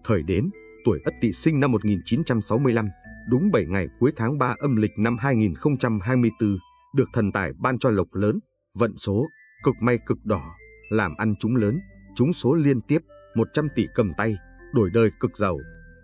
Thời đến, tuổi Ất Tỵ sinh năm 1965, đúng 7 ngày cuối tháng 3 âm lịch năm 2024, được thần tài ban cho lộc lớn, vận số, cực may cực đỏ, làm ăn trúng lớn, trúng số liên tiếp, 100 tỷ cầm tay, đổi đời cực giàu.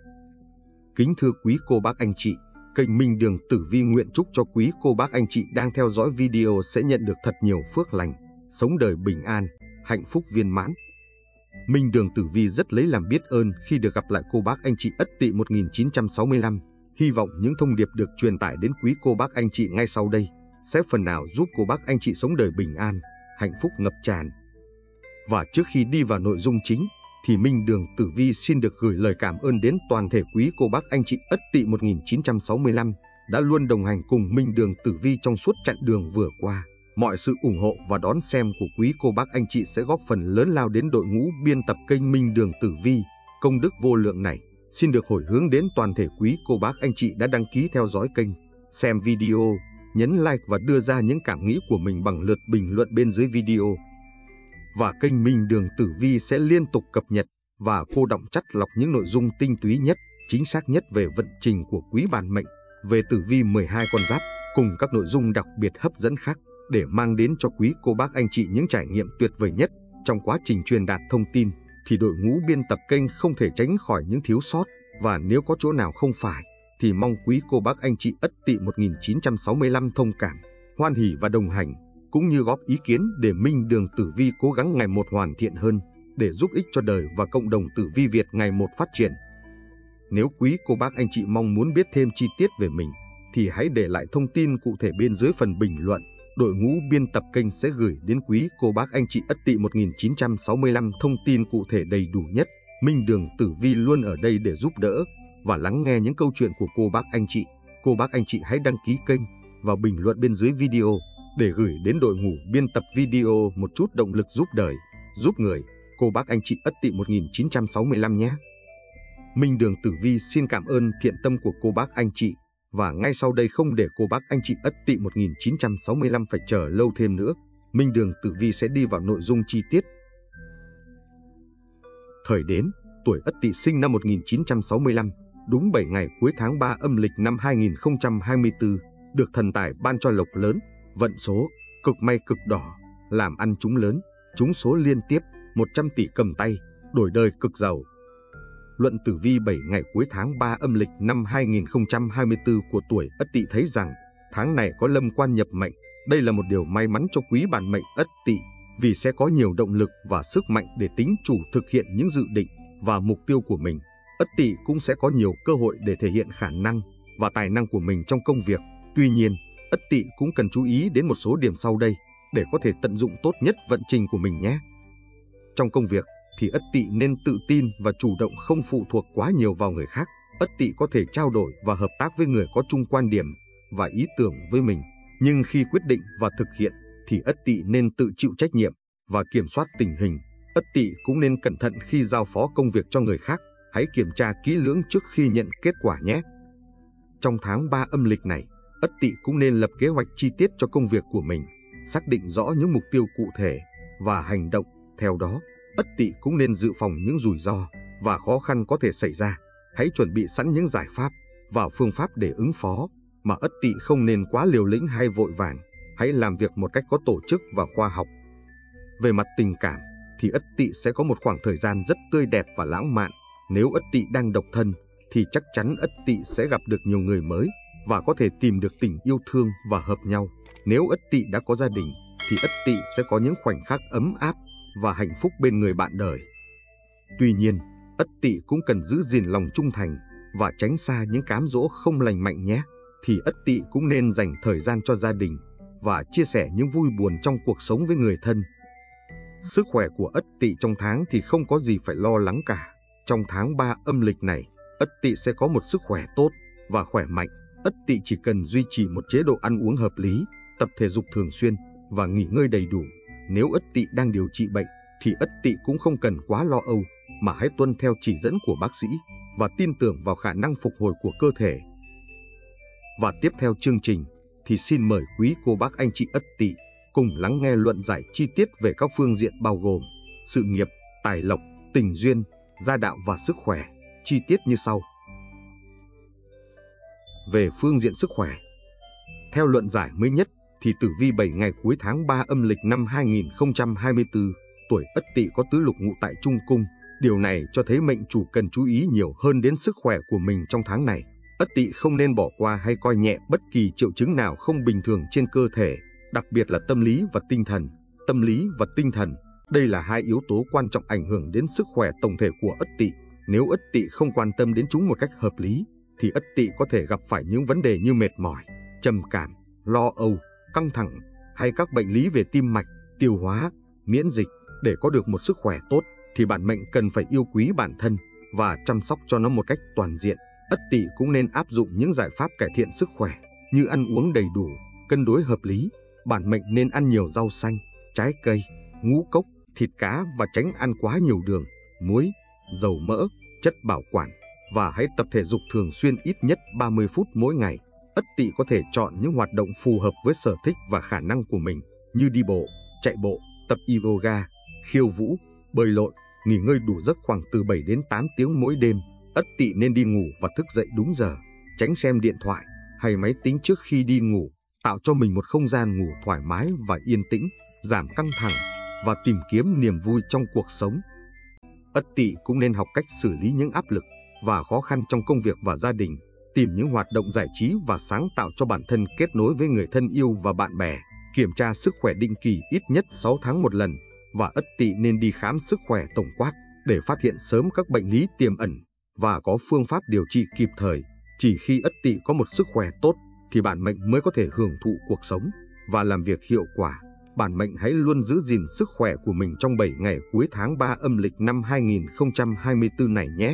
Kính thưa quý cô bác anh chị, kênh Minh Đường Tử Vi nguyện chúc cho quý cô bác anh chị đang theo dõi video sẽ nhận được thật nhiều phước lành, sống đời bình an, hạnh phúc viên mãn. Minh Đường Tử Vi rất lấy làm biết ơn khi được gặp lại cô bác anh chị Ất Tỵ 1965. Hy vọng những thông điệp được truyền tải đến quý cô bác anh chị ngay sau đây sẽ phần nào giúp cô bác anh chị sống đời bình an, hạnh phúc ngập tràn. Và trước khi đi vào nội dung chính, thì Minh Đường Tử Vi xin được gửi lời cảm ơn đến toàn thể quý cô bác anh chị Ất Tỵ 1965 đã luôn đồng hành cùng Minh Đường Tử Vi trong suốt chặng đường vừa qua. Mọi sự ủng hộ và đón xem của quý cô bác anh chị sẽ góp phần lớn lao đến đội ngũ biên tập kênh Minh Đường Tử Vi. Công đức vô lượng này xin được hồi hướng đến toàn thể quý cô bác anh chị đã đăng ký theo dõi kênh, xem video, nhấn like và đưa ra những cảm nghĩ của mình bằng lượt bình luận bên dưới video. Và kênh Minh Đường Tử Vi sẽ liên tục cập nhật và cô đọng chắt lọc những nội dung tinh túy nhất, chính xác nhất về vận trình của quý bản mệnh, về tử vi 12 con giáp cùng các nội dung đặc biệt hấp dẫn khác để mang đến cho quý cô bác anh chị những trải nghiệm tuyệt vời nhất trong quá trình truyền đạt thông tin. Thì đội ngũ biên tập kênh không thể tránh khỏi những thiếu sót, và nếu có chỗ nào không phải thì mong quý cô bác anh chị Ất Tỵ 1965 thông cảm, hoan hỉ và đồng hành, cũng như góp ý kiến để Minh Đường Tử Vi cố gắng ngày một hoàn thiện hơn, để giúp ích cho đời và cộng đồng tử vi Việt ngày một phát triển. Nếu quý cô bác anh chị mong muốn biết thêm chi tiết về mình thì hãy để lại thông tin cụ thể bên dưới phần bình luận. Đội ngũ biên tập kênh sẽ gửi đến quý cô bác anh chị Ất Tỵ 1965 thông tin cụ thể đầy đủ nhất. Minh Đường Tử Vi luôn ở đây để giúp đỡ và lắng nghe những câu chuyện của cô bác anh chị. Cô bác anh chị hãy đăng ký kênh và bình luận bên dưới video để gửi đến đội ngũ biên tập video một chút động lực giúp đời, giúp người. Cô bác anh chị Ất Tỵ 1965 nhé. Minh Đường Tử Vi xin cảm ơn thiện tâm của cô bác anh chị. Và ngay sau đây, không để cô bác anh chị Ất Tỵ 1965 phải chờ lâu thêm nữa, Minh Đường Tử Vi sẽ đi vào nội dung chi tiết. Thời đến, tuổi Ất Tỵ sinh năm 1965, đúng 7 ngày cuối tháng 3 âm lịch năm 2024, được thần tài ban cho lộc lớn, vận số, cực may cực đỏ, làm ăn trúng lớn, trúng số liên tiếp, 100 tỷ cầm tay, đổi đời cực giàu. Luận tử vi 7 ngày cuối tháng 3 âm lịch năm 2024 của tuổi Ất Tỵ thấy rằng tháng này có lâm quan nhập mệnh. Đây là một điều may mắn cho quý bản mệnh Ất Tỵ, vì sẽ có nhiều động lực và sức mạnh để tính chủ thực hiện những dự định và mục tiêu của mình. Ất Tỵ cũng sẽ có nhiều cơ hội để thể hiện khả năng và tài năng của mình trong công việc. Tuy nhiên, Ất Tỵ cũng cần chú ý đến một số điểm sau đây để có thể tận dụng tốt nhất vận trình của mình nhé. Trong công việc thì Ất Tỵ nên tự tin và chủ động, không phụ thuộc quá nhiều vào người khác. Ất Tỵ có thể trao đổi và hợp tác với người có chung quan điểm và ý tưởng với mình, nhưng khi quyết định và thực hiện thì Ất Tỵ nên tự chịu trách nhiệm và kiểm soát tình hình. Ất Tỵ cũng nên cẩn thận khi giao phó công việc cho người khác, hãy kiểm tra kỹ lưỡng trước khi nhận kết quả nhé. Trong tháng 3 âm lịch này, Ất Tỵ cũng nên lập kế hoạch chi tiết cho công việc của mình, xác định rõ những mục tiêu cụ thể và hành động theo đó. Ất Tỵ cũng nên dự phòng những rủi ro và khó khăn có thể xảy ra. Hãy chuẩn bị sẵn những giải pháp và phương pháp để ứng phó, mà Ất Tỵ không nên quá liều lĩnh hay vội vàng. Hãy làm việc một cách có tổ chức và khoa học. Về mặt tình cảm thì Ất Tỵ sẽ có một khoảng thời gian rất tươi đẹp và lãng mạn. Nếu Ất Tỵ đang độc thân thì chắc chắn Ất Tỵ sẽ gặp được nhiều người mới và có thể tìm được tình yêu thương và hợp nhau. Nếu Ất Tỵ đã có gia đình thì Ất Tỵ sẽ có những khoảnh khắc ấm áp và hạnh phúc bên người bạn đời. Tuy nhiên, Ất Tỵ cũng cần giữ gìn lòng trung thành và tránh xa những cám dỗ không lành mạnh nhé. Thì Ất Tỵ cũng nên dành thời gian cho gia đình và chia sẻ những vui buồn trong cuộc sống với người thân. Sức khỏe của Ất Tỵ trong tháng thì không có gì phải lo lắng cả. Trong tháng 3 âm lịch này, Ất Tỵ sẽ có một sức khỏe tốt và khỏe mạnh. Ất Tỵ chỉ cần duy trì một chế độ ăn uống hợp lý, tập thể dục thường xuyên và nghỉ ngơi đầy đủ. Nếu Ất Tỵ đang điều trị bệnh thì Ất Tỵ cũng không cần quá lo âu, mà hãy tuân theo chỉ dẫn của bác sĩ và tin tưởng vào khả năng phục hồi của cơ thể. Và tiếp theo chương trình thì xin mời quý cô bác anh chị Ất Tỵ cùng lắng nghe luận giải chi tiết về các phương diện bao gồm sự nghiệp, tài lộc, tình duyên, gia đạo và sức khỏe. chi tiết như sau. Về phương diện sức khỏe, theo luận giải mới nhất thì tử vi 7 ngày cuối tháng 3 âm lịch năm 2024, tuổi Ất Tỵ có tứ lục ngụ tại Trung cung. Điều này cho thấy mệnh chủ cần chú ý nhiều hơn đến sức khỏe của mình trong tháng này. Ất Tỵ không nên bỏ qua hay coi nhẹ bất kỳ triệu chứng nào không bình thường trên cơ thể, đặc biệt là tâm lý và tinh thần. Tâm lý và tinh thần, đây là hai yếu tố quan trọng ảnh hưởng đến sức khỏe tổng thể của Ất Tỵ. Nếu Ất Tỵ không quan tâm đến chúng một cách hợp lý, thì Ất Tỵ có thể gặp phải những vấn đề như mệt mỏi, trầm cảm, lo âu, căng thẳng hay các bệnh lý về tim mạch, tiêu hóa, miễn dịch. Để có được một sức khỏe tốt thì bản mệnh cần phải yêu quý bản thân và chăm sóc cho nó một cách toàn diện. Ất Tỵ cũng nên áp dụng những giải pháp cải thiện sức khỏe như ăn uống đầy đủ, cân đối hợp lý. Bản mệnh nên ăn nhiều rau xanh, trái cây, ngũ cốc, thịt cá và tránh ăn quá nhiều đường, muối, dầu mỡ, chất bảo quản, và hãy tập thể dục thường xuyên ít nhất 30 phút mỗi ngày. Ất Tỵ có thể chọn những hoạt động phù hợp với sở thích và khả năng của mình như đi bộ, chạy bộ, tập yoga, khiêu vũ, bơi lội. Nghỉ ngơi đủ giấc khoảng từ 7 đến 8 tiếng mỗi đêm. Ất Tỵ nên đi ngủ và thức dậy đúng giờ, tránh xem điện thoại hay máy tính trước khi đi ngủ, tạo cho mình một không gian ngủ thoải mái và yên tĩnh, giảm căng thẳng và tìm kiếm niềm vui trong cuộc sống. Ất Tỵ cũng nên học cách xử lý những áp lực và khó khăn trong công việc và gia đình, tìm những hoạt động giải trí và sáng tạo cho bản thân, kết nối với người thân yêu và bạn bè, kiểm tra sức khỏe định kỳ ít nhất 6 tháng một lần, và Ất Tỵ nên đi khám sức khỏe tổng quát để phát hiện sớm các bệnh lý tiềm ẩn và có phương pháp điều trị kịp thời. Chỉ khi Ất Tỵ có một sức khỏe tốt thì bản mệnh mới có thể hưởng thụ cuộc sống và làm việc hiệu quả. Bản mệnh hãy luôn giữ gìn sức khỏe của mình trong 7 ngày cuối tháng 3 âm lịch năm 2024 này nhé.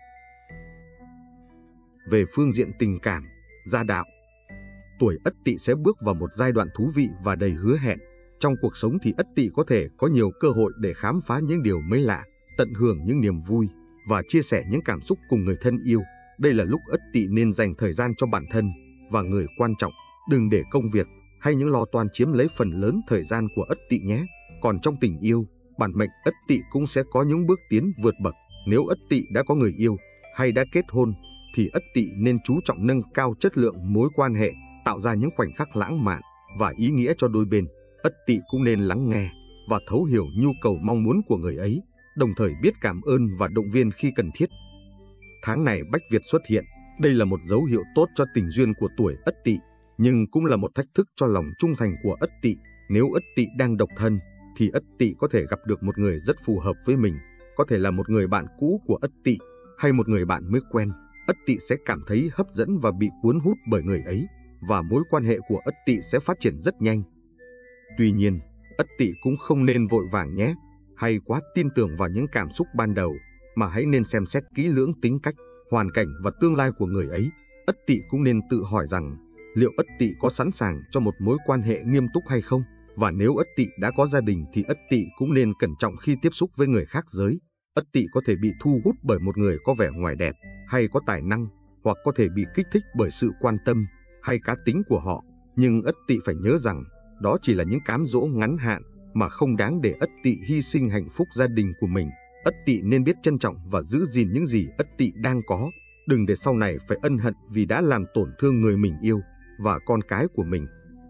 Về phương diện tình cảm, gia đạo, tuổi Ất Tỵ sẽ bước vào một giai đoạn thú vị và đầy hứa hẹn. Trong cuộc sống thì Ất Tỵ có thể có nhiều cơ hội để khám phá những điều mới lạ, tận hưởng những niềm vui và chia sẻ những cảm xúc cùng người thân yêu. Đây là lúc Ất Tỵ nên dành thời gian cho bản thân và người quan trọng, đừng để công việc hay những lo toan chiếm lấy phần lớn thời gian của Ất Tỵ nhé. Còn trong tình yêu, bản mệnh Ất Tỵ cũng sẽ có những bước tiến vượt bậc. Nếu Ất Tỵ đã có người yêu hay đã kết hôn thì Ất Tỵ nên chú trọng nâng cao chất lượng mối quan hệ, tạo ra những khoảnh khắc lãng mạn và ý nghĩa cho đôi bên. Ất Tỵ cũng nên lắng nghe và thấu hiểu nhu cầu mong muốn của người ấy, đồng thời biết cảm ơn và động viên khi cần thiết. Tháng này Bách Việt xuất hiện, đây là một dấu hiệu tốt cho tình duyên của tuổi Ất Tỵ, nhưng cũng là một thách thức cho lòng trung thành của Ất Tỵ. Nếu Ất Tỵ đang độc thân thì Ất Tỵ có thể gặp được một người rất phù hợp với mình, có thể là một người bạn cũ của Ất Tỵ hay một người bạn mới quen. Ất Tỵ sẽ cảm thấy hấp dẫn và bị cuốn hút bởi người ấy, và mối quan hệ của Ất Tỵ sẽ phát triển rất nhanh. Tuy nhiên, Ất Tỵ cũng không nên vội vàng nhé, hay quá tin tưởng vào những cảm xúc ban đầu, mà hãy nên xem xét kỹ lưỡng tính cách, hoàn cảnh và tương lai của người ấy. Ất Tỵ cũng nên tự hỏi rằng liệu Ất Tỵ có sẵn sàng cho một mối quan hệ nghiêm túc hay không, và nếu Ất Tỵ đã có gia đình thì Ất Tỵ cũng nên cẩn trọng khi tiếp xúc với người khác giới. Ất Tỵ có thể bị thu hút bởi một người có vẻ ngoài đẹp hay có tài năng, hoặc có thể bị kích thích bởi sự quan tâm hay cá tính của họ, nhưng Ất Tỵ phải nhớ rằng đó chỉ là những cám dỗ ngắn hạn mà không đáng để Ất Tỵ hy sinh hạnh phúc gia đình của mình. Ất Tỵ nên biết trân trọng và giữ gìn những gì Ất Tỵ đang có, đừng để sau này phải ân hận vì đã làm tổn thương người mình yêu và con cái của mình.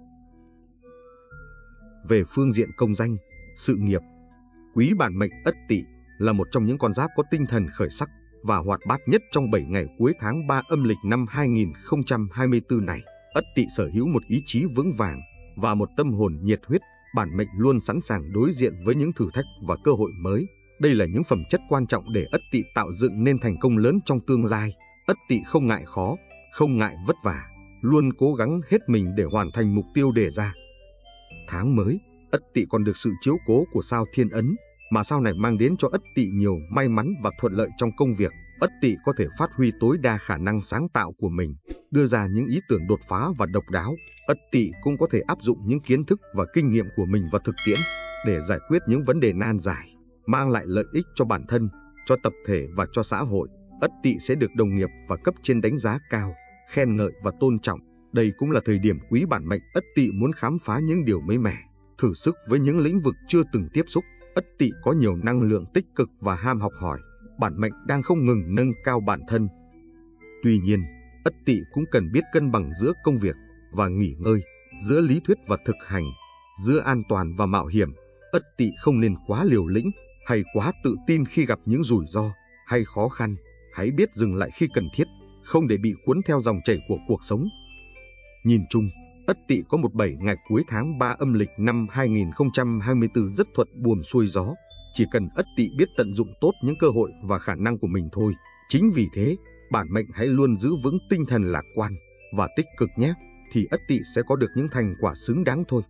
Về phương diện công danh, sự nghiệp, quý bản mệnh Ất Tỵ là một trong những con giáp có tinh thần khởi sắc và hoạt bát nhất trong 7 ngày cuối tháng 3 âm lịch năm 2024 này. Ất Tỵ sở hữu một ý chí vững vàng và một tâm hồn nhiệt huyết. Bản mệnh luôn sẵn sàng đối diện với những thử thách và cơ hội mới. Đây là những phẩm chất quan trọng để Ất Tỵ tạo dựng nên thành công lớn trong tương lai. Ất Tỵ không ngại khó, không ngại vất vả, luôn cố gắng hết mình để hoàn thành mục tiêu đề ra. Tháng mới, Ất Tỵ còn được sự chiếu cố của sao Thiên Ấn, mà sao này mang đến cho Ất Tỵ nhiều may mắn và thuận lợi trong công việc. Ất Tỵ có thể phát huy tối đa khả năng sáng tạo của mình, đưa ra những ý tưởng đột phá và độc đáo. Ất Tỵ cũng có thể áp dụng những kiến thức và kinh nghiệm của mình vào thực tiễn để giải quyết những vấn đề nan giải, mang lại lợi ích cho bản thân, cho tập thể và cho xã hội. Ất Tỵ sẽ được đồng nghiệp và cấp trên đánh giá cao, khen ngợi và tôn trọng. Đây cũng là thời điểm quý bản mệnh Ất Tỵ muốn khám phá những điều mới mẻ, thử sức với những lĩnh vực chưa từng tiếp xúc. Ất Tỵ có nhiều năng lượng tích cực và ham học hỏi. bản mệnh đang không ngừng nâng cao bản thân. Tuy nhiên, Ất Tỵ cũng cần biết cân bằng giữa công việc và nghỉ ngơi, giữa lý thuyết và thực hành, giữa an toàn và mạo hiểm. Ất Tỵ không nên quá liều lĩnh hay quá tự tin khi gặp những rủi ro hay khó khăn. Hãy biết dừng lại khi cần thiết, không để bị cuốn theo dòng chảy của cuộc sống. Nhìn chung, Ất Tỵ có một 7 ngày cuối tháng 3 âm lịch năm 2024 rất thuận buồm xuôi gió. Chỉ cần Ất Tỵ biết tận dụng tốt những cơ hội và khả năng của mình thôi. Chính vì thế, bản mệnh hãy luôn giữ vững tinh thần lạc quan và tích cực nhé, thì Ất Tỵ sẽ có được những thành quả xứng đáng thôi.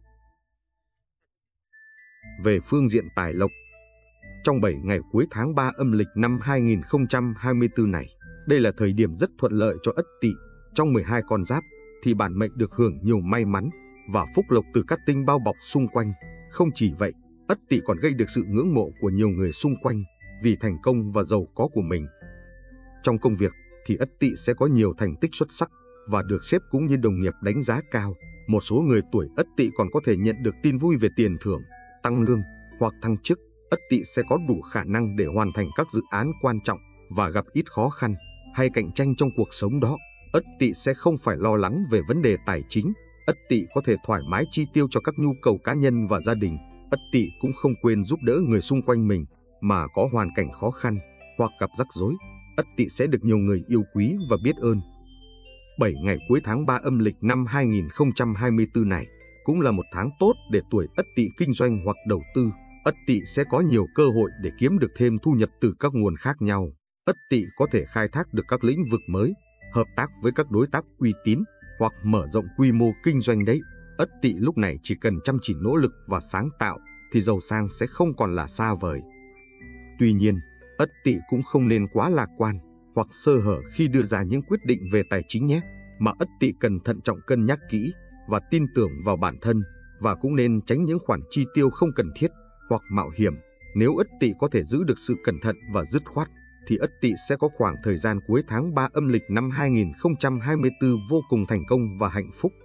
Về phương diện tài lộc, trong 7 ngày cuối tháng 3 âm lịch năm 2024 này, đây là thời điểm rất thuận lợi cho Ất Tỵ. Trong 12 con giáp thì bản mệnh được hưởng nhiều may mắn và phúc lộc từ các tinh bao bọc xung quanh. Không chỉ vậy, Ất Tỵ còn gây được sự ngưỡng mộ của nhiều người xung quanh vì thành công và giàu có của mình. Trong công việc thì Ất Tỵ sẽ có nhiều thành tích xuất sắc và được sếp cũng như đồng nghiệp đánh giá cao. Một số người tuổi Ất Tỵ còn có thể nhận được tin vui về tiền thưởng, tăng lương hoặc thăng chức. Ất Tỵ sẽ có đủ khả năng để hoàn thành các dự án quan trọng và gặp ít khó khăn hay cạnh tranh trong cuộc sống đó. Ất Tỵ sẽ không phải lo lắng về vấn đề tài chính. Ất Tỵ có thể thoải mái chi tiêu cho các nhu cầu cá nhân và gia đình. Ất Tỵ cũng không quên giúp đỡ người xung quanh mình mà có hoàn cảnh khó khăn hoặc gặp rắc rối. Ất Tỵ sẽ được nhiều người yêu quý và biết ơn. 7 ngày cuối tháng 3 âm lịch năm 2024 này cũng là một tháng tốt để tuổi Ất Tỵ kinh doanh hoặc đầu tư. Ất Tỵ sẽ có nhiều cơ hội để kiếm được thêm thu nhập từ các nguồn khác nhau. Ất Tỵ có thể khai thác được các lĩnh vực mới, hợp tác với các đối tác uy tín hoặc mở rộng quy mô kinh doanh đấy. Ất Tỵ lúc này chỉ cần chăm chỉ nỗ lực và sáng tạo thì giàu sang sẽ không còn là xa vời. Tuy nhiên, Ất Tỵ cũng không nên quá lạc quan hoặc sơ hở khi đưa ra những quyết định về tài chính nhé, mà Ất Tỵ cần thận trọng cân nhắc kỹ và tin tưởng vào bản thân, và cũng nên tránh những khoản chi tiêu không cần thiết hoặc mạo hiểm. Nếu Ất Tỵ có thể giữ được sự cẩn thận và dứt khoát thì Ất Tỵ sẽ có khoảng thời gian cuối tháng 3 âm lịch năm 2024 vô cùng thành công và hạnh phúc.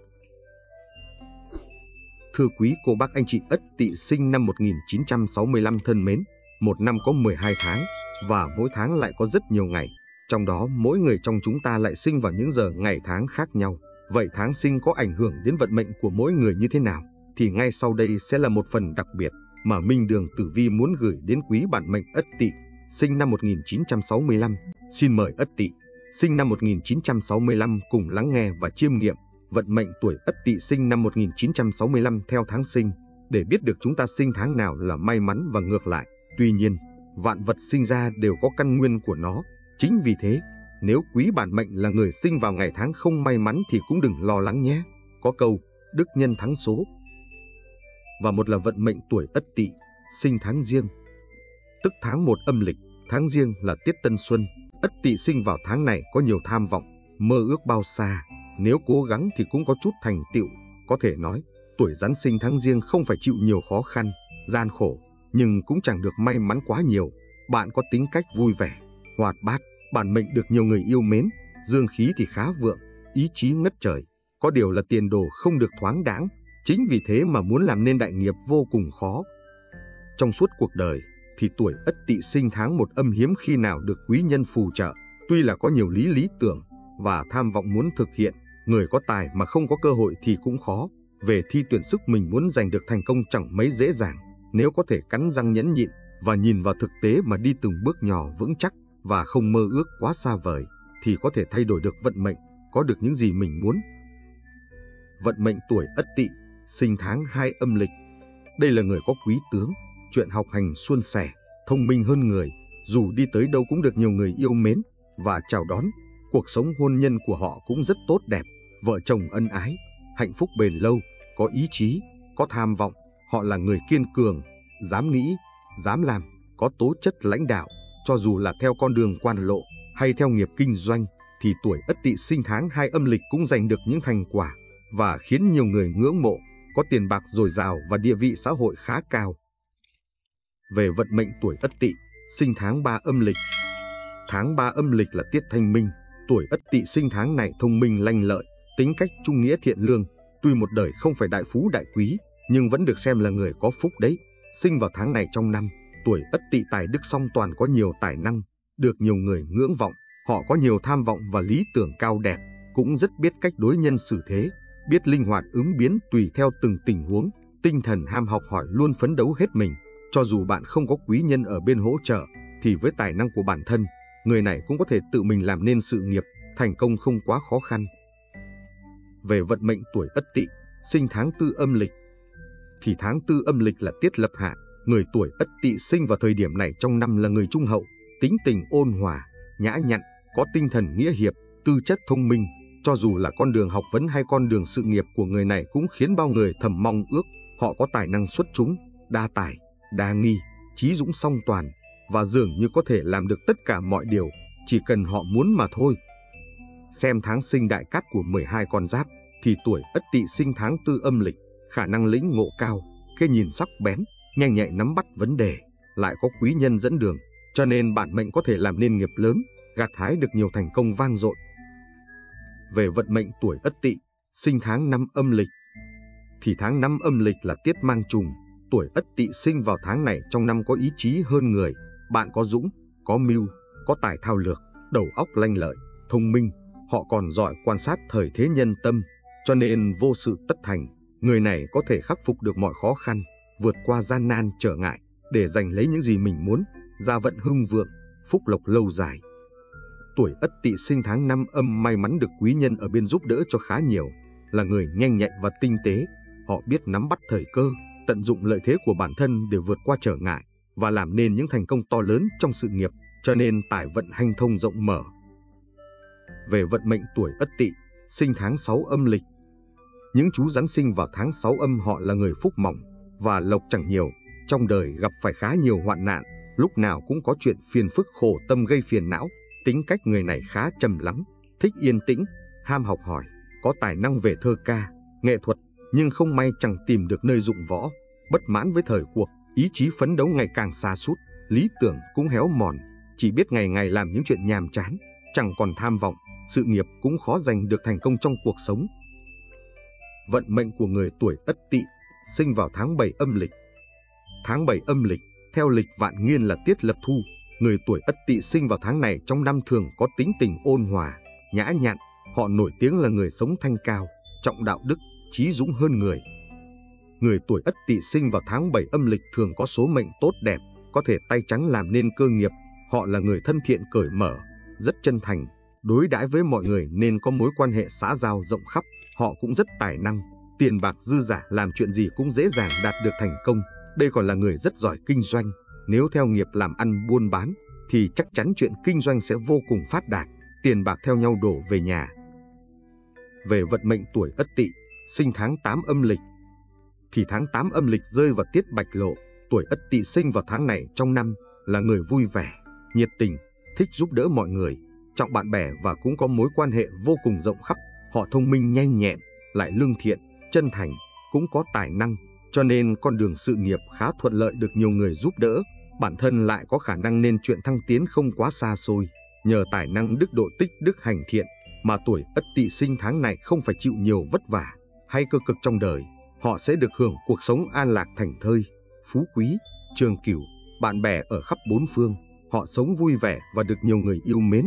Thưa quý cô bác anh chị Ất Tỵ sinh năm 1965 thân mến, một năm có 12 tháng và mỗi tháng lại có rất nhiều ngày. Trong đó mỗi người trong chúng ta lại sinh vào những giờ ngày tháng khác nhau. Vậy tháng sinh có ảnh hưởng đến vận mệnh của mỗi người như thế nào? Thì ngay sau đây sẽ là một phần đặc biệt mà Minh Đường Tử Vi muốn gửi đến quý bản mệnh Ất Tỵ sinh năm 1965. Xin mời Ất Tỵ sinh năm 1965 cùng lắng nghe và chiêm nghiệm vận mệnh tuổi Ất Tỵ sinh năm 1965 theo tháng sinh, để biết được chúng ta sinh tháng nào là may mắn và ngược lại. Tuy nhiên, vạn vật sinh ra đều có căn nguyên của nó. Chính vì thế, nếu quý bản mệnh là người sinh vào ngày tháng không may mắn thì cũng đừng lo lắng nhé. Có câu, đức nhân thắng số. Và một là vận mệnh tuổi Ất Tỵ, sinh tháng Giêng, tức tháng 1 âm lịch. Tháng Giêng là tiết tân xuân. Ất Tỵ sinh vào tháng này có nhiều tham vọng, mơ ước bao xa. Nếu cố gắng thì cũng có chút thành tựu. Có thể nói, tuổi Giáp sinh tháng Giêng không phải chịu nhiều khó khăn, gian khổ, nhưng cũng chẳng được may mắn quá nhiều. Bạn có tính cách vui vẻ, hoạt bát, bản mệnh được nhiều người yêu mến, dương khí thì khá vượng, ý chí ngất trời. Có điều là tiền đồ không được thoáng đãng, chính vì thế mà muốn làm nên đại nghiệp vô cùng khó. Trong suốt cuộc đời thì tuổi Ất Tỵ sinh tháng 1 âm hiếm khi nào được quý nhân phù trợ. Tuy là có nhiều lý tưởng và tham vọng muốn thực hiện, người có tài mà không có cơ hội thì cũng khó. Về thi tuyển sức mình muốn giành được thành công chẳng mấy dễ dàng. Nếu có thể cắn răng nhẫn nhịn và nhìn vào thực tế mà đi từng bước nhỏ vững chắc và không mơ ước quá xa vời thì có thể thay đổi được vận mệnh, có được những gì mình muốn. Vận mệnh tuổi Ất Tỵ sinh tháng 2 âm lịch. Đây là người có quý tướng, chuyện học hành suôn sẻ, thông minh hơn người, dù đi tới đâu cũng được nhiều người yêu mến và chào đón. Cuộc sống hôn nhân của họ cũng rất tốt đẹp, vợ chồng ân ái, hạnh phúc bền lâu, có ý chí, có tham vọng. Họ là người kiên cường, dám nghĩ, dám làm, có tố chất lãnh đạo. Cho dù là theo con đường quan lộ hay theo nghiệp kinh doanh thì tuổi Ất Tỵ sinh tháng 2 âm lịch cũng giành được những thành quả và khiến nhiều người ngưỡng mộ, có tiền bạc dồi dào và địa vị xã hội khá cao. Về vận mệnh tuổi Ất Tỵ sinh tháng 3 âm lịch. Tháng 3 âm lịch là tiết thanh minh. Tuổi Ất Tỵ sinh tháng này thông minh lanh lợi, tính cách trung nghĩa thiện lương. Tuy một đời không phải đại phú đại quý, nhưng vẫn được xem là người có phúc đấy. Sinh vào tháng này trong năm, tuổi Ất Tỵ tài đức song toàn, có nhiều tài năng, được nhiều người ngưỡng vọng. Họ có nhiều tham vọng và lý tưởng cao đẹp, cũng rất biết cách đối nhân xử thế, biết linh hoạt ứng biến tùy theo từng tình huống, tinh thần ham học hỏi luôn phấn đấu hết mình. Cho dù bạn không có quý nhân ở bên hỗ trợ, thì với tài năng của bản thân, người này cũng có thể tự mình làm nên sự nghiệp, thành công không quá khó khăn. Về vận mệnh tuổi Ất Tỵ, sinh tháng Tư âm lịch, thì tháng Tư âm lịch là tiết lập hạ. Người tuổi Ất Tỵ sinh vào thời điểm này trong năm là người trung hậu, tính tình ôn hòa, nhã nhặn, có tinh thần nghĩa hiệp, tư chất thông minh. Cho dù là con đường học vấn hay con đường sự nghiệp của người này cũng khiến bao người thầm mong ước. Họ có tài năng xuất chúng, đa tài, đa nghi, trí dũng song toàn, và dường như có thể làm được tất cả mọi điều, chỉ cần họ muốn mà thôi. Xem tháng sinh đại cát của 12 con giáp, thì tuổi Ất Tỵ sinh tháng Tư âm lịch, khả năng lĩnh ngộ cao, cái nhìn sắc bén, nhanh nhạy nắm bắt vấn đề, lại có quý nhân dẫn đường, cho nên bản mệnh có thể làm nên nghiệp lớn, gặt hái được nhiều thành công vang dội. Về vận mệnh tuổi Ất Tỵ, sinh tháng Năm âm lịch, thì tháng Năm âm lịch là tiết mang trùng. Tuổi Ất Tỵ sinh vào tháng này trong năm có ý chí hơn người, bạn có dũng, có mưu, có tài thao lược, đầu óc lanh lợi, thông minh. Họ còn giỏi quan sát thời thế nhân tâm, cho nên vô sự tất thành. Người này có thể khắc phục được mọi khó khăn, vượt qua gian nan trở ngại để giành lấy những gì mình muốn, gia vận hưng vượng, phúc lộc lâu dài. Tuổi Ất Tỵ sinh tháng Năm âm may mắn được quý nhân ở bên giúp đỡ cho khá nhiều, là người nhanh nhạy và tinh tế. Họ biết nắm bắt thời cơ, tận dụng lợi thế của bản thân để vượt qua trở ngại và làm nên những thành công to lớn trong sự nghiệp, cho nên tài vận hanh thông rộng mở. Về vận mệnh tuổi Ất Tỵ, sinh tháng 6 âm lịch, những chú rắn sinh vào tháng 6 âm họ là người phúc mỏng và lộc chẳng nhiều, trong đời gặp phải khá nhiều hoạn nạn, lúc nào cũng có chuyện phiền phức khổ tâm gây phiền não. Tính cách người này khá trầm lắng, thích yên tĩnh, ham học hỏi, có tài năng về thơ ca, nghệ thuật, nhưng không may chẳng tìm được nơi dụng võ. Bất mãn với thời cuộc, ý chí phấn đấu ngày càng sa sút, lý tưởng cũng héo mòn, chỉ biết ngày ngày làm những chuyện nhàm chán, chẳng còn tham vọng, sự nghiệp cũng khó giành được thành công trong cuộc sống. Vận mệnh của người tuổi Ất Tỵ, sinh vào tháng 7 âm lịch. Tháng 7 âm lịch, theo lịch vạn niên là tiết lập thu. Người tuổi Ất Tỵ sinh vào tháng này trong năm thường có tính tình ôn hòa, nhã nhặn. Họ nổi tiếng là người sống thanh cao, trọng đạo đức, trí dũng hơn người. Người tuổi Ất Tỵ sinh vào tháng 7 âm lịch thường có số mệnh tốt đẹp, có thể tay trắng làm nên cơ nghiệp. Họ là người thân thiện cởi mở, rất chân thành, đối đãi với mọi người nên có mối quan hệ xã giao rộng khắp. Họ cũng rất tài năng, tiền bạc dư dả, làm chuyện gì cũng dễ dàng đạt được thành công. Đây còn là người rất giỏi kinh doanh. Nếu theo nghiệp làm ăn buôn bán thì chắc chắn chuyện kinh doanh sẽ vô cùng phát đạt, tiền bạc theo nhau đổ về nhà. Về vận mệnh tuổi Ất Tỵ, sinh tháng 8 âm lịch, thì tháng 8 âm lịch rơi vào tiết Bạch Lộ. Tuổi Ất Tỵ sinh vào tháng này trong năm là người vui vẻ, nhiệt tình, thích giúp đỡ mọi người, trọng bạn bè và cũng có mối quan hệ vô cùng rộng khắp. Họ thông minh nhanh nhẹn, lại lương thiện, chân thành, cũng có tài năng, cho nên con đường sự nghiệp khá thuận lợi, được nhiều người giúp đỡ. Bản thân lại có khả năng nên chuyện thăng tiến không quá xa xôi. Nhờ tài năng đức độ tích đức hành thiện mà tuổi Ất Tỵ sinh tháng này không phải chịu nhiều vất vả hay cơ cực trong đời. Họ sẽ được hưởng cuộc sống an lạc thảnh thơi, phú quý, trường cửu, bạn bè ở khắp bốn phương. Họ sống vui vẻ và được nhiều người yêu mến.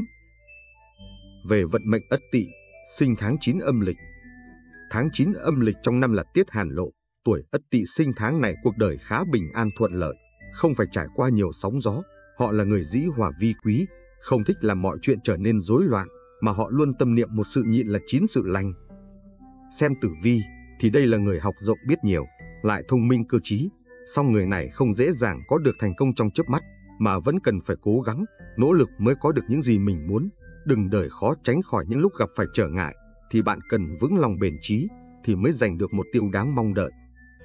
Về vận mệnh Ất Tỵ, sinh tháng 9 âm lịch. Tháng 9 âm lịch trong năm là tiết Hàn Lộ. Tuổi Ất Tỵ sinh tháng này cuộc đời khá bình an thuận lợi, không phải trải qua nhiều sóng gió. Họ là người dĩ hòa vi quý, không thích làm mọi chuyện trở nên rối loạn, mà họ luôn tâm niệm một sự nhịn là 9 sự lành. Xem tử vi thì đây là người học rộng biết nhiều, lại thông minh cơ trí. Song người này không dễ dàng có được thành công trong chớp mắt, mà vẫn cần phải cố gắng, nỗ lực mới có được những gì mình muốn. Đừng đời khó tránh khỏi những lúc gặp phải trở ngại, thì bạn cần vững lòng bền chí thì mới giành được một điều đáng mong đợi.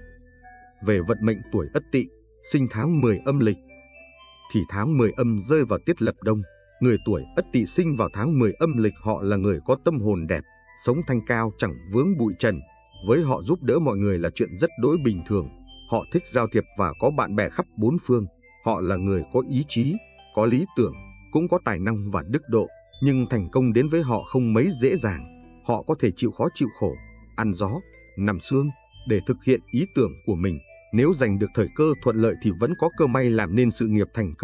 Về vận mệnh tuổi Ất Tỵ, sinh tháng 10 âm lịch, thì tháng 10 âm rơi vào tiết lập đông. Người tuổi Ất Tỵ sinh vào tháng 10 âm lịch họ là người có tâm hồn đẹp, sống thanh cao chẳng vướng bụi trần. Với họ giúp đỡ mọi người là chuyện rất đỗi bình thường. Họ thích giao thiệp và có bạn bè khắp bốn phương. Họ là người có ý chí, có lý tưởng, cũng có tài năng và đức độ, nhưng thành công đến với họ không mấy dễ dàng. Họ có thể chịu khó chịu khổ, ăn gió, nằm sương để thực hiện ý tưởng của mình. Nếu giành được thời cơ thuận lợi thì vẫn có cơ may làm nên sự nghiệp thành công.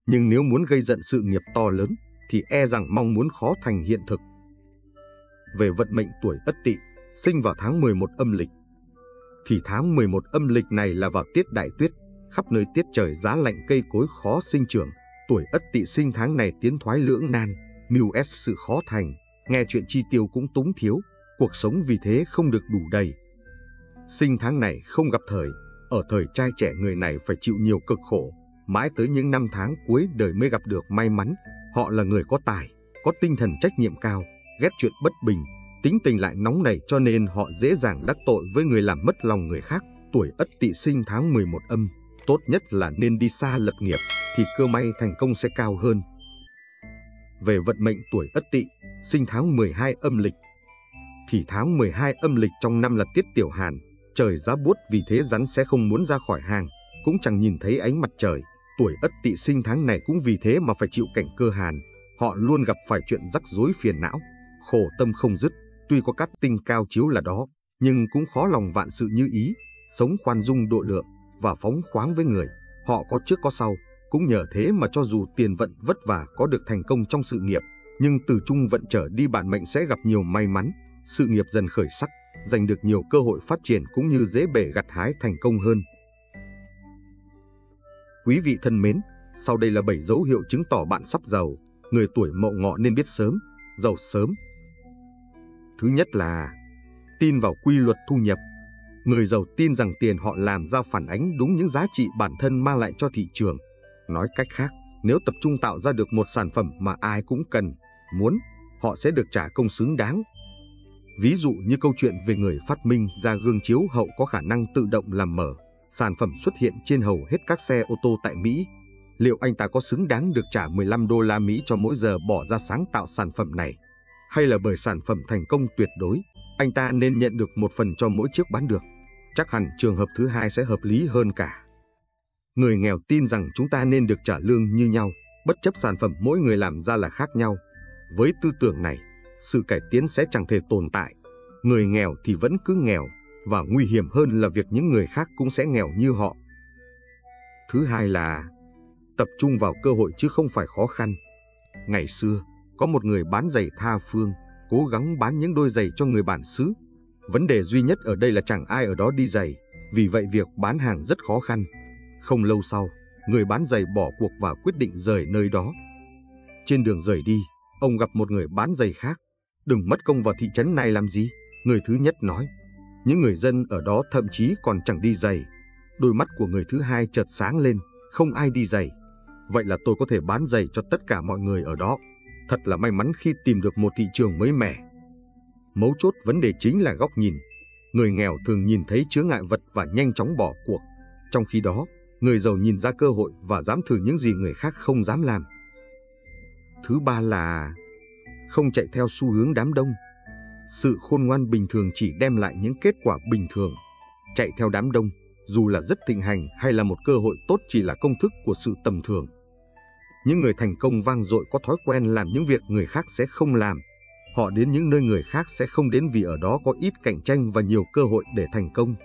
Nhưng nếu muốn gây dựng sự nghiệp to lớn thì e rằng mong muốn khó thành hiện thực. Về vận mệnh tuổi Ất Tỵ, sinh vào tháng 11 âm lịch. Thì tháng 11 âm lịch này là vào tiết đại tuyết, khắp nơi tiết trời giá lạnh, cây cối khó sinh trưởng. Tuổi Ất Tỵ sinh tháng này tiến thoái lưỡng nan, mưu ép sự khó thành, nghe chuyện chi tiêu cũng túng thiếu, cuộc sống vì thế không được đủ đầy. Sinh tháng này không gặp thời, ở thời trai trẻ người này phải chịu nhiều cực khổ, mãi tới những năm tháng cuối đời mới gặp được may mắn. Họ là người có tài, có tinh thần trách nhiệm cao, ghét chuyện bất bình, tính tình lại nóng nảy, cho nên họ dễ dàng đắc tội với người, làm mất lòng người khác. Tuổi Ất Tỵ sinh tháng 11 âm, tốt nhất là nên đi xa lập nghiệp, thì cơ may thành công sẽ cao hơn. Về vận mệnh tuổi Ất Tỵ, sinh tháng 12 âm lịch. Thì tháng 12 âm lịch trong năm là tiết tiểu hàn, trời giá buốt, vì thế rắn sẽ không muốn ra khỏi hang, cũng chẳng nhìn thấy ánh mặt trời. Tuổi Ất Tỵ sinh tháng này cũng vì thế mà phải chịu cảnh cơ hàn. Họ luôn gặp phải chuyện rắc rối phiền não, khổ tâm không dứt. Tuy có cát tinh cao chiếu là đó, nhưng cũng khó lòng vạn sự như ý, sống khoan dung độ lượng và phóng khoáng với người. Họ có trước có sau, cũng nhờ thế mà cho dù tiền vận vất vả có được thành công trong sự nghiệp, nhưng từ trung vận trở đi bản mệnh sẽ gặp nhiều may mắn, sự nghiệp dần khởi sắc, giành được nhiều cơ hội phát triển cũng như dễ bề gặt hái thành công hơn. Quý vị thân mến, sau đây là 7 dấu hiệu chứng tỏ bạn sắp giàu. Người tuổi Mậu Ngọ nên biết sớm, giàu sớm. Thứ nhất là tin vào quy luật thu nhập. Người giàu tin rằng tiền họ làm ra phản ánh đúng những giá trị bản thân mang lại cho thị trường. Nói cách khác, nếu tập trung tạo ra được một sản phẩm mà ai cũng cần, muốn, họ sẽ được trả công xứng đáng. Ví dụ như câu chuyện về người phát minh ra gương chiếu hậu có khả năng tự động làm mở. Sản phẩm xuất hiện trên hầu hết các xe ô tô tại Mỹ. Liệu anh ta có xứng đáng được trả 15 đô la Mỹ cho mỗi giờ bỏ ra sáng tạo sản phẩm này? Hay là bởi sản phẩm thành công tuyệt đối, anh ta nên nhận được một phần cho mỗi chiếc bán được? Chắc hẳn trường hợp thứ hai sẽ hợp lý hơn cả. Người nghèo tin rằng chúng ta nên được trả lương như nhau, bất chấp sản phẩm mỗi người làm ra là khác nhau. Với tư tưởng này, sự cải tiến sẽ chẳng thể tồn tại. Người nghèo thì vẫn cứ nghèo, và nguy hiểm hơn là việc những người khác cũng sẽ nghèo như họ. Thứ hai là tập trung vào cơ hội chứ không phải khó khăn. Ngày xưa, có một người bán giày tha phương, cố gắng bán những đôi giày cho người bản xứ. Vấn đề duy nhất ở đây là chẳng ai ở đó đi giày, vì vậy việc bán hàng rất khó khăn. Không lâu sau, người bán giày bỏ cuộc và quyết định rời nơi đó. Trên đường rời đi, ông gặp một người bán giày khác. Đừng mất công vào thị trấn này làm gì, người thứ nhất nói. Những người dân ở đó thậm chí còn chẳng đi giày. Đôi mắt của người thứ hai chợt sáng lên, không ai đi giày. Vậy là tôi có thể bán giày cho tất cả mọi người ở đó. Thật là may mắn khi tìm được một thị trường mới mẻ. Mấu chốt vấn đề chính là góc nhìn. Người nghèo thường nhìn thấy chướng ngại vật và nhanh chóng bỏ cuộc. Trong khi đó, người giàu nhìn ra cơ hội và dám thử những gì người khác không dám làm. Thứ ba là không chạy theo xu hướng đám đông. Sự khôn ngoan bình thường chỉ đem lại những kết quả bình thường. Chạy theo đám đông, dù là rất thịnh hành hay là một cơ hội tốt, chỉ là công thức của sự tầm thường. Những người thành công vang dội có thói quen làm những việc người khác sẽ không làm. Họ đến những nơi người khác sẽ không đến vì ở đó có ít cạnh tranh và nhiều cơ hội để thành công.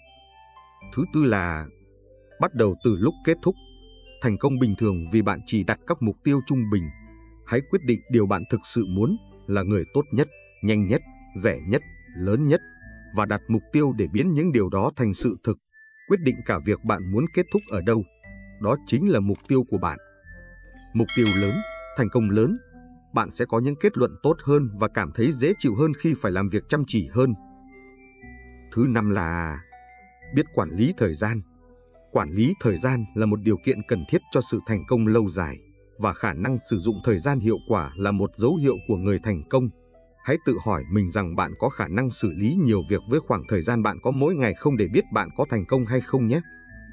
Thứ tư là bắt đầu từ lúc kết thúc. Thành công bình thường vì bạn chỉ đặt các mục tiêu trung bình. Hãy quyết định điều bạn thực sự muốn là người tốt nhất, nhanh nhất, rẻ nhất, lớn nhất và đặt mục tiêu để biến những điều đó thành sự thực. Quyết định cả việc bạn muốn kết thúc ở đâu. Đó chính là mục tiêu của bạn. Mục tiêu lớn, thành công lớn, bạn sẽ có những kết luận tốt hơn và cảm thấy dễ chịu hơn khi phải làm việc chăm chỉ hơn. Thứ năm là biết quản lý thời gian. Quản lý thời gian là một điều kiện cần thiết cho sự thành công lâu dài, và khả năng sử dụng thời gian hiệu quả là một dấu hiệu của người thành công. Hãy tự hỏi mình rằng bạn có khả năng xử lý nhiều việc với khoảng thời gian bạn có mỗi ngày không để biết bạn có thành công hay không nhé.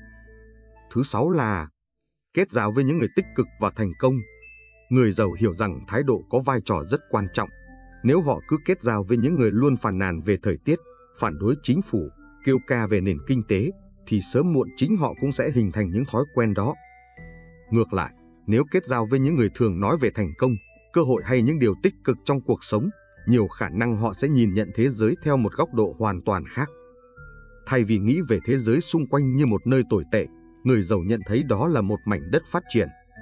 Thứ sáu là kết giao với những người tích cực và thành công. Người giàu hiểu rằng thái độ có vai trò rất quan trọng. Nếu họ cứ kết giao với những người luôn phàn nàn về thời tiết, phản đối chính phủ, kêu ca về nền kinh tế, thì sớm muộn chính họ cũng sẽ hình thành những thói quen đó. Ngược lại, nếu kết giao với những người thường nói về thành công, cơ hội hay những điều tích cực trong cuộc sống, nhiều khả năng họ sẽ nhìn nhận thế giới theo một góc độ hoàn toàn khác. Thay vì nghĩ về thế giới xung quanh như một nơi tồi tệ, người giàu nhận thấy đó là một mảnh đất phát triển,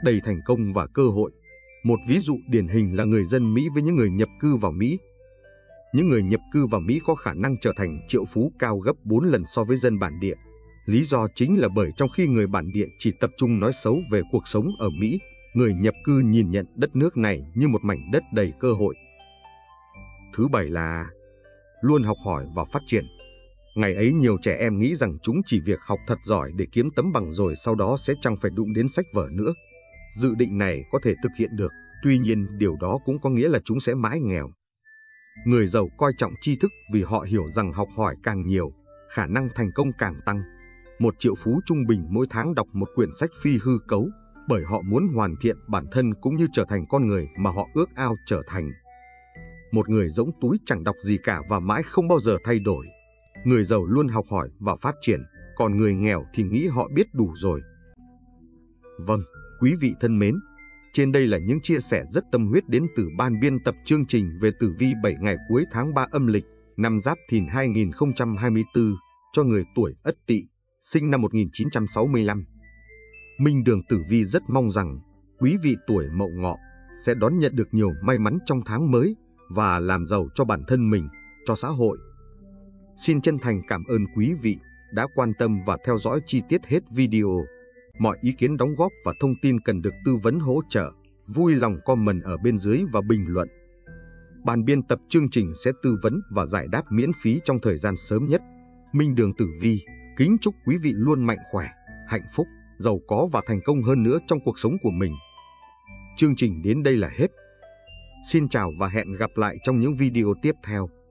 đầy thành công và cơ hội. Một ví dụ điển hình là người dân Mỹ với những người nhập cư vào Mỹ. Những người nhập cư vào Mỹ có khả năng trở thành triệu phú cao gấp 4 lần so với dân bản địa. Lý do chính là bởi trong khi người bản địa chỉ tập trung nói xấu về cuộc sống ở Mỹ, người nhập cư nhìn nhận đất nước này như một mảnh đất đầy cơ hội. Thứ bảy là luôn học hỏi và phát triển. Ngày ấy nhiều trẻ em nghĩ rằng chúng chỉ việc học thật giỏi để kiếm tấm bằng rồi sau đó sẽ chẳng phải đụng đến sách vở nữa. Dự định này có thể thực hiện được, tuy nhiên điều đó cũng có nghĩa là chúng sẽ mãi nghèo. Người giàu coi trọng tri thức vì họ hiểu rằng học hỏi càng nhiều, khả năng thành công càng tăng. Một triệu phú trung bình mỗi tháng đọc một quyển sách phi hư cấu, bởi họ muốn hoàn thiện bản thân cũng như trở thành con người mà họ ước ao trở thành. Một người rỗng túi chẳng đọc gì cả và mãi không bao giờ thay đổi. Người giàu luôn học hỏi và phát triển, còn người nghèo thì nghĩ họ biết đủ rồi. Vâng, quý vị thân mến, trên đây là những chia sẻ rất tâm huyết đến từ ban biên tập chương trình về tử vi 7 ngày cuối tháng 3 âm lịch, năm Giáp Thìn 2024 cho người tuổi Ất Tỵ, sinh năm 1965. Minh Đường Tử Vi rất mong rằng quý vị tuổi Mậu Ngọ sẽ đón nhận được nhiều may mắn trong tháng mới và làm giàu cho bản thân mình, cho xã hội. Xin chân thành cảm ơn quý vị đã quan tâm và theo dõi chi tiết hết video. Mọi ý kiến đóng góp và thông tin cần được tư vấn hỗ trợ, vui lòng comment ở bên dưới và bình luận. Ban biên tập chương trình sẽ tư vấn và giải đáp miễn phí trong thời gian sớm nhất. Minh Đường Tử Vi kính chúc quý vị luôn mạnh khỏe, hạnh phúc, giàu có và thành công hơn nữa trong cuộc sống của mình. Chương trình đến đây là hết. Xin chào và hẹn gặp lại trong những video tiếp theo.